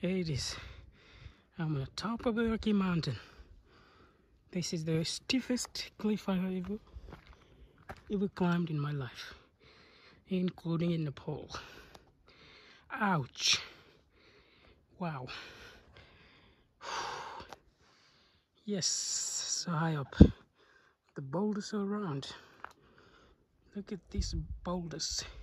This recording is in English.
There it is. I'm on the top of the Rocky Mountain. This is the steepest cliff I have ever climbed in my life, including in Nepal. Ouch. Wow. Yes, so high up. The boulders are around. Look at these boulders.